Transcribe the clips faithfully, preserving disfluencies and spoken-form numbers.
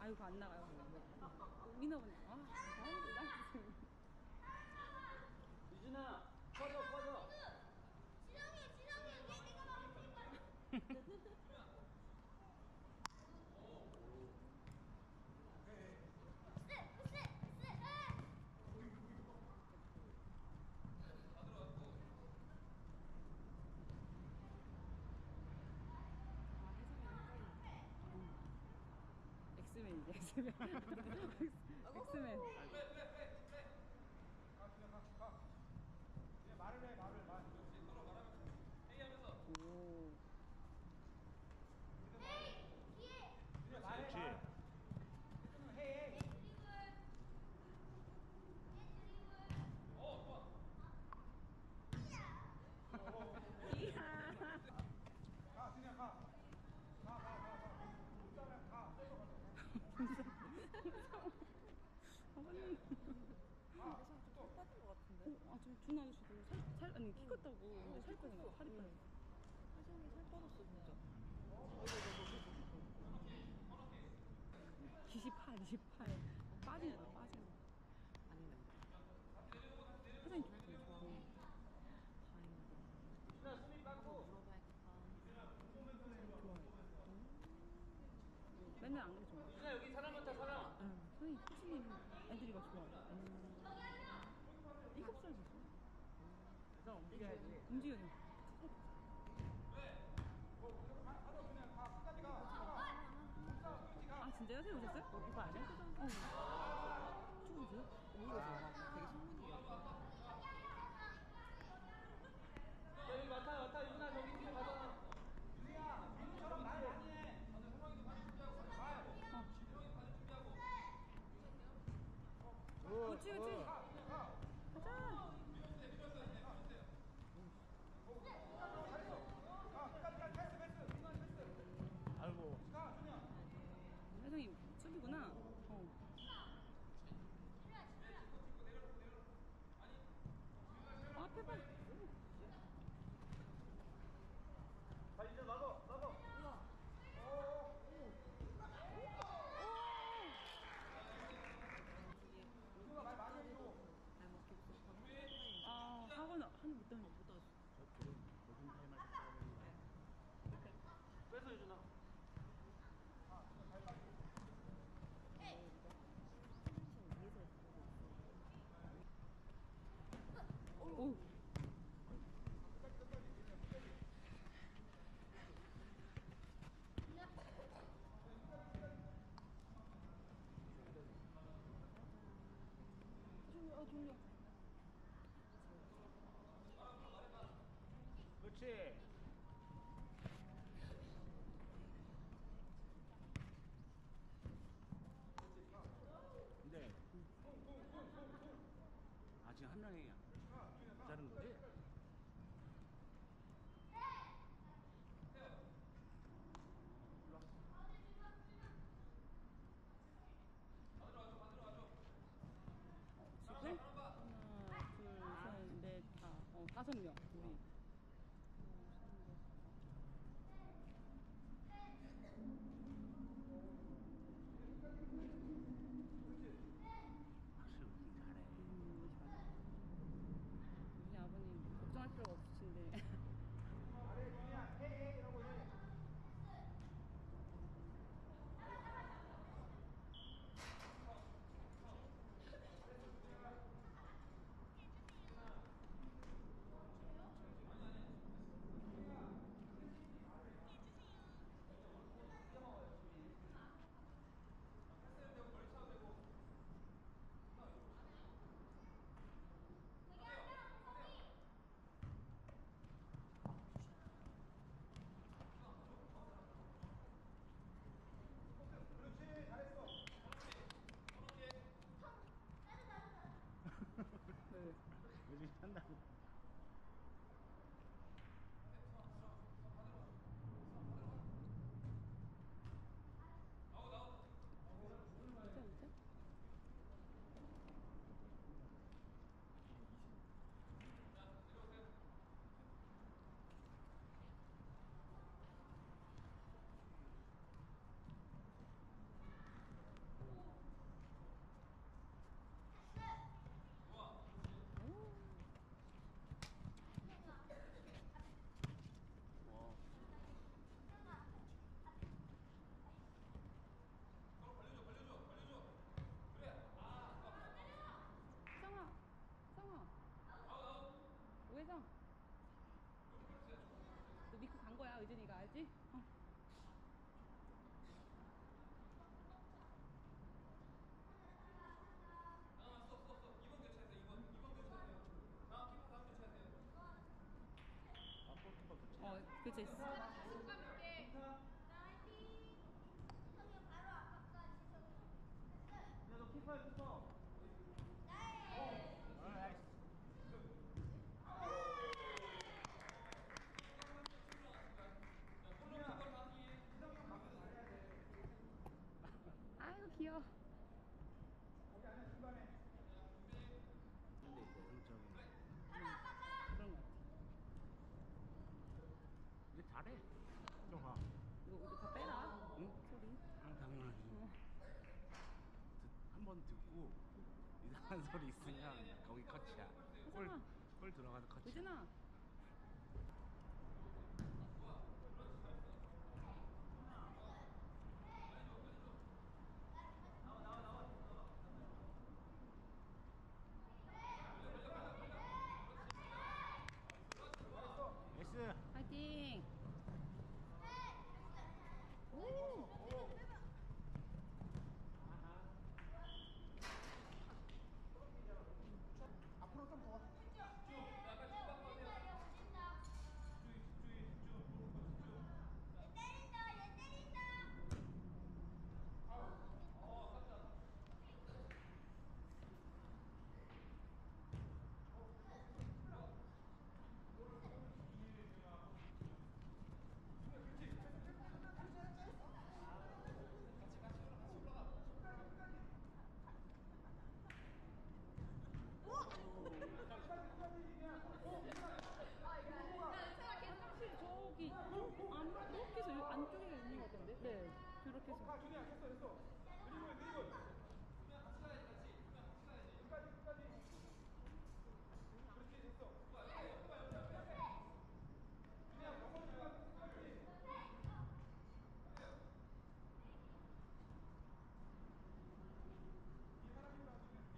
이거 안 나가요. 미나 보네. 아, 나한테 유진아, 꺼져, 꺼져. 지렁이, 지렁이, 얘 내가 막을 테니까. 으스, 으스, 으스, 엑스맨이지, 엑스맨. 엑스맨. 말을 해, 말을, 말. 오. 헤이, 뒤에. 그래, 말해, 그렇지. 말. 헤이, 헤이. 얘 드리블. 얘 드리블. 어, 이야. 가, 그냥 가. 가, 가, 가, 가. 일단은 가. 아버님. 가. 빠진 것 같은데? 아, 저 준아 아저씨도 살, 살, 아니, 키 컸다고. 근데 살 빠진 거, 살이 빠진 거. 하정이 살 빠졌어 진짜. 이십팔, 이십팔. 빠진 거야, 빠진 거. 아니네. 사장님 좋대, 좋아. 다행이다. 유진아, 수미 깎고. 물어봐야겠다. 좋아해. 맨날 안 그래, 좋아. 유진아, 여기 사람 많다, 사람. 응, 선생님, 코치님 애들이 막 좋아해. 음. 일곱 살 됐어. 그래서 움직여야지. 움직여요. 하도 그냥 가. 끝까지 가. 가. 아, 진짜요? 선생님 오셨어요? 이거 아니야? 어. 축구세요? 오히려 좋아. 되게 신문이야. 야, 여기 많다, 많다. 유진아, 저기 뒤에 가자. 유리야, 민우처럼 말 많이 해. 그렇지, 그렇지. 가, 그냥 가. 가자. 가, 끝까지 가. 패스, 패스. 민우 패스. 아이고. 가, 준이야. 선생님, 수비구나. 어. 의준이가 알지? 어. 어, 그치. 야너 키퍼야 키퍼. 아이고, 귀여워. 근데 이제 오른쪽이 그런 거 같아. 이제 잘해. 좀 가. 이거, 이거 다 빼라. 응? 소리. 아, 당연하지. 어. 한 번 듣고 이상한 소리 있으면 거기 커치야. 골, 하지마. 골 들어가도 커치. 의준아. 에스. 파이팅. 오. 앞으로 좀 더. 때린다, 얘 때린다. 확실히 저기 안 그렇게 해서 요- 안쪽에 있는 것 같던데? 네. 그렇게 해서. 가, 준이야, 됐어, 됐어. 그리고, 그리고. 끝까지, 끝까지. 그렇지, 됐어. 준이야, 넘어지지 마, 끝까지. 이 사람이다.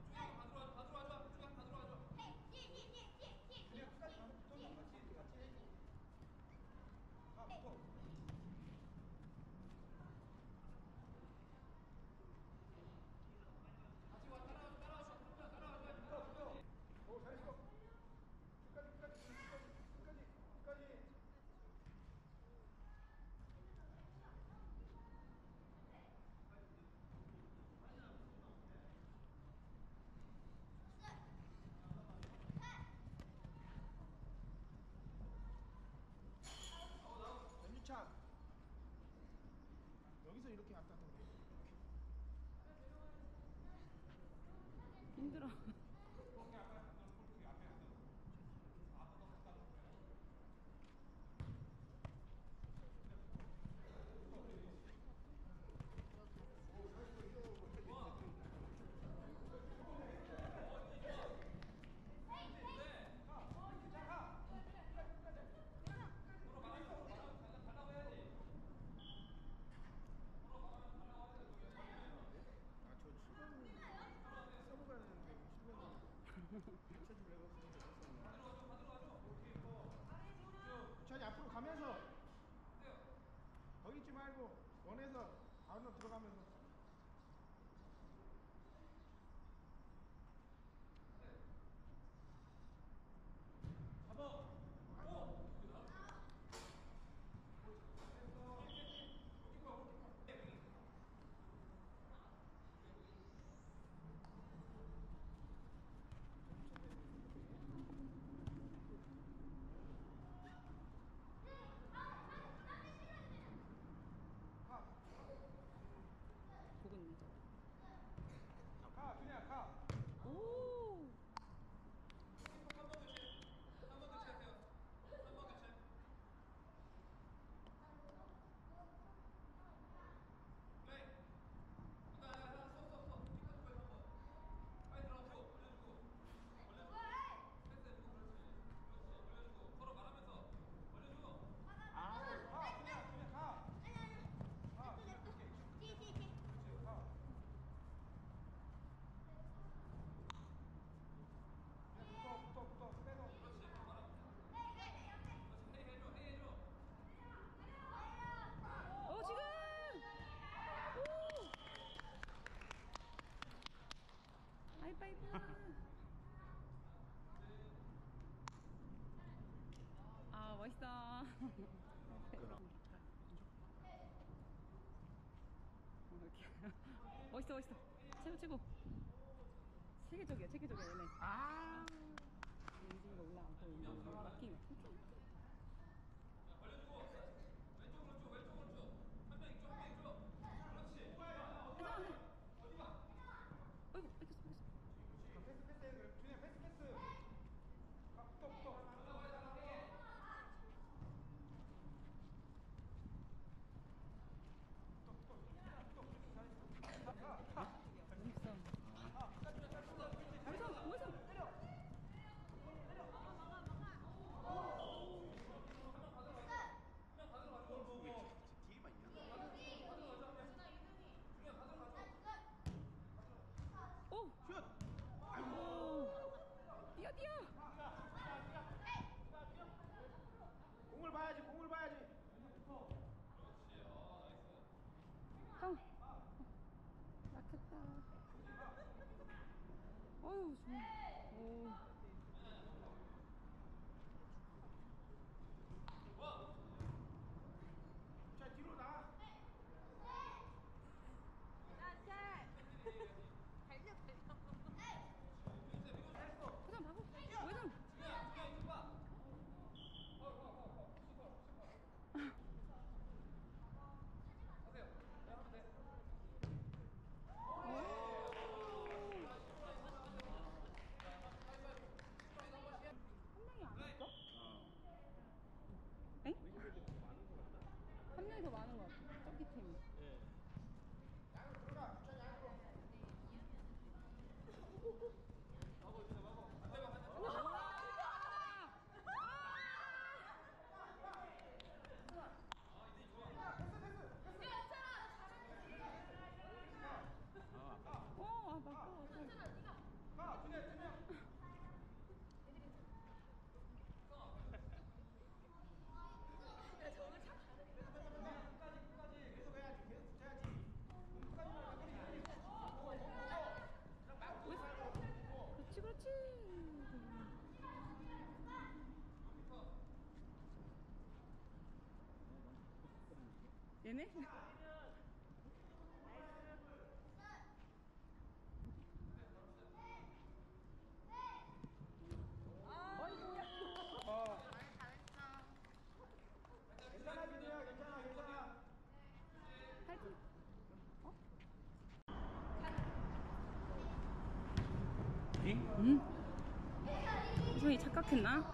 헤이, 뒤, 뒤, 뒤, 뒤, 뒤, 준이야, 끝까지 가. 좀 뒤. 같이, 같이 해. 가, 붙어. 오, 잘했어. 끝까지, 끝까지, 끝까지, 끝까지, 끝까지. 연유찬. 여기서 이렇게 갔다 던 힘들어. 아, 저 칠 번은 써먹어야 되는데, 칠 번은 붙여주려고 했었는데. 천이 앞으로 가면서 거기 있지 말고 원해서 가운데 들어가면서. 멋있다. 멋있어 멋있어. 최고 최고. 체계적이야 체계적이야 얘네. 아. 움직이가 올라가고 움직이가 막히면. 어이구, 뺏겼어, 뺏겼어. 패스 패스 준이야 패스 패스. 가 붙어 붙어. 오! 슛! 아이고! 뛰어, 뛰어! 공을 봐야지 공을 봐야지. 형! 막혔다. 어휴, 좋아. 오. 자 뒤로 나와. 화장 봐고. 외장! 엥? 한 명이 더 많은 것 같아. 저기 팀이. 어, 아, 맞다, 맞다. 가 준이야 준이야. 계속 해야지 계속 붙여야지. 그렇지, 그렇지. 얘네? 괜찮아 준이야 괜찮아 괜찮아. 팔찌. 어? 응? 이성이 착각했나?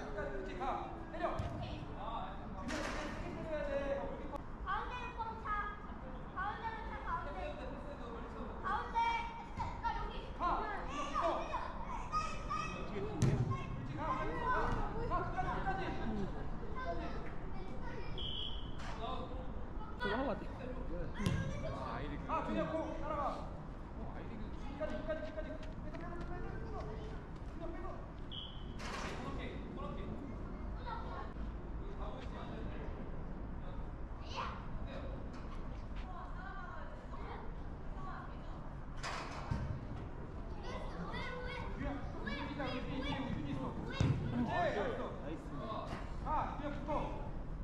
가운데로 뻥 차. 가운데로 차, 가운데. 가운데. 나 여기. 저거 하고 왔대. 아 준이야 공 따라가. 끝까지 끝까지 끝까지. 빼서 빼서 빼서 빼서. 준이야 빼서. 아, 그냥 붙어.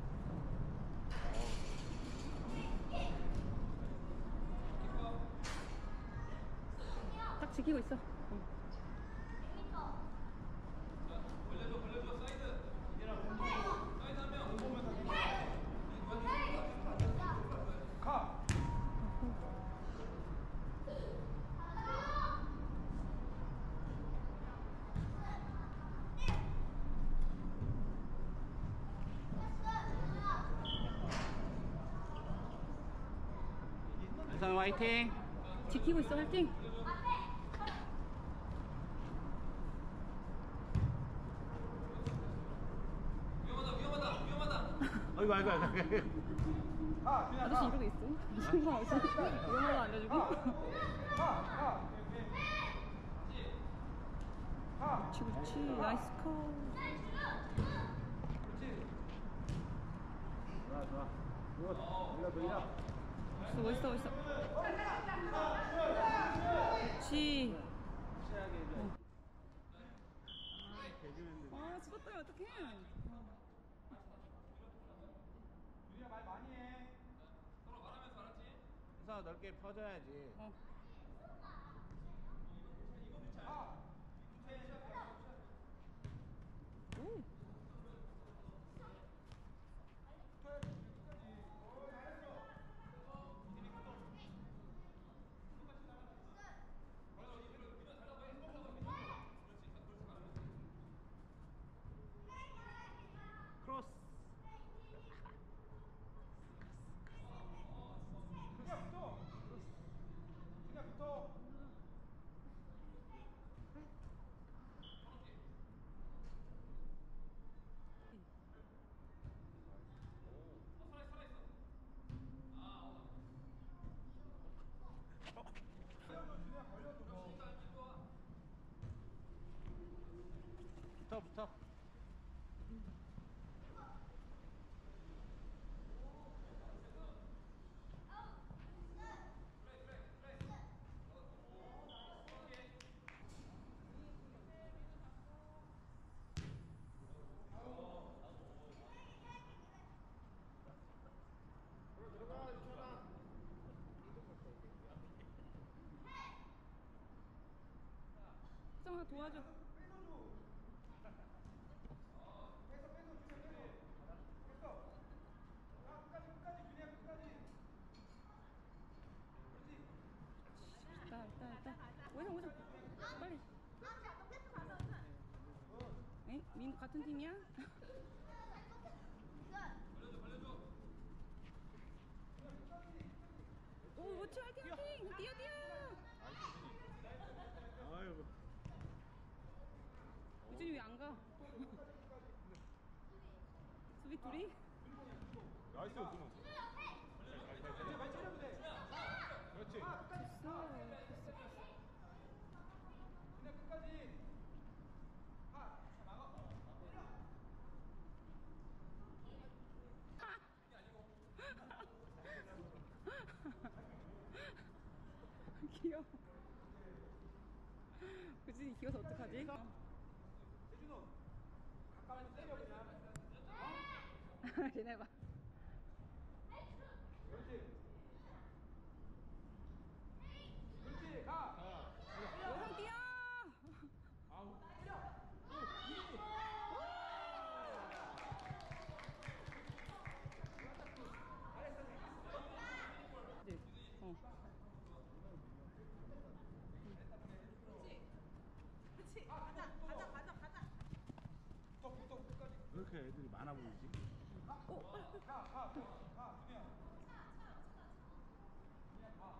딱 지키고 있어. 가. 안상 화이팅. 지키고 있어, 화이팅! 아이고 아이고 아이고. 가, 그냥 아저씨 가. 이러고 있어. 신경 없어. 영어도 안 해주고. 가. 가. 가. 그렇지, 그렇지. 나이스 컷. 그렇지. 좋아 좋아. 굿. 우리가 보이나? 멋있어, 멋있어, 멋있어. 그렇지. 확실하게 해줘. 어. 아, 개그맨들. 아, 죽었다면 어떡해. 넓게 퍼져야지. 어. 오. 크로스. 그냥 붙어. 그냥 붙어. 붙어 붙어. 혜정아 도와줘. 빼서 빼서 그냥 빼서. 됐어. 아 끝까지 끝까지 그냥 끝까지. 그렇지. 있다 있다 있다. 오자 오자. 빨리. 에이 민 같은 팀이야? 오 모치 화이팅 화이팅 뛰어 뛰어. 아이고. 유진이 왜 안 가? 수비 둘이? 나이스 준호. 이제 많이 차려도 돼. 그렇지. 아 끝까지. 됐어. 그냥 끝까지. 아 막아. 귀여워. 유진이 귀여워서 어떡하지? 대준호. 가까이서 때려 그냥. 걔네 봐. 그렇지. 그렇지. 가. 오성 뛰어. 아우. 네. 어. 그렇지. 가자, 가자, 가자, 가자. 붙어 붙어 끝까지. 왜 이렇게 애들이 많아 보이지? 오. 가, 가, 가, 준이야. 그냥 가.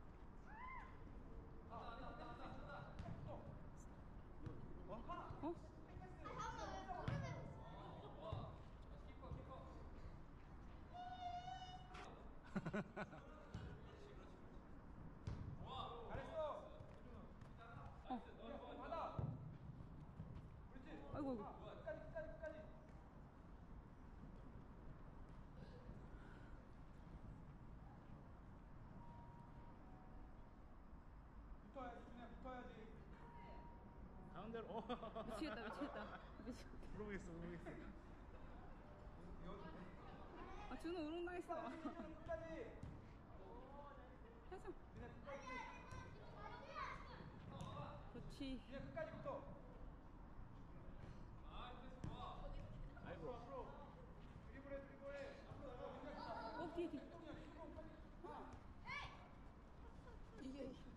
어? 잘했어. 어. 그냥 받아. 그렇지. 아이고 아이고. 가. 끝까지, 끝까지, 끝까지. 붙어야지, 준이야, 붙어야지. 가운데로. 어. 미치겠다 미치겠다. 미치. 모르겠어 모르겠어. 아 준호 우롱 당했어. 끝까지. 해서. 그냥 끝까지. 그렇지. 그냥 끝까지 붙어. 아이고. 앞으로. 드리블해, 드리블해. 앞으로 나가. 그냥 가. 어 뒤에 뒤에. 그냥 가. 이게